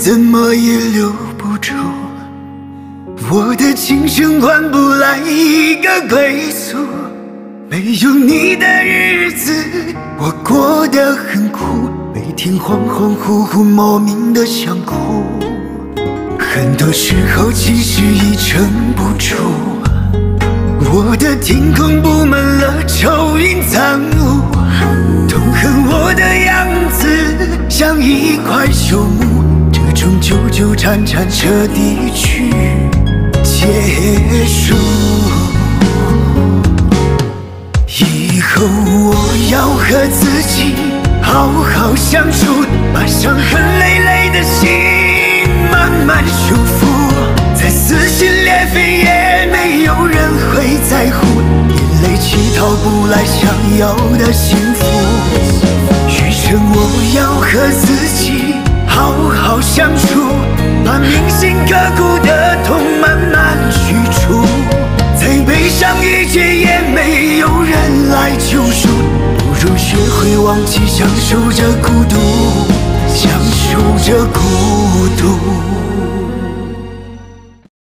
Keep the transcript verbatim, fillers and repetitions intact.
怎么也留不住，我的青春换不来一个归宿。没有你的日子，我过得很苦，每天恍恍惚惚，莫名的想哭。很多时候其实已撑不住，我的天空布满了愁云惨雾，痛恨我的样子像一块朽木，这种纠纠缠缠彻底去结束。以后我要和自己好好相处，把伤痕累累的心慢慢修复，再撕心裂肺也没有人会在乎，眼泪乞讨不来想要的幸福。余生我要和自己好好相处，把铭心刻骨的痛慢慢去除，再悲伤一劫也没有人来救赎，不如学会忘记，享受着孤独，享受着孤独。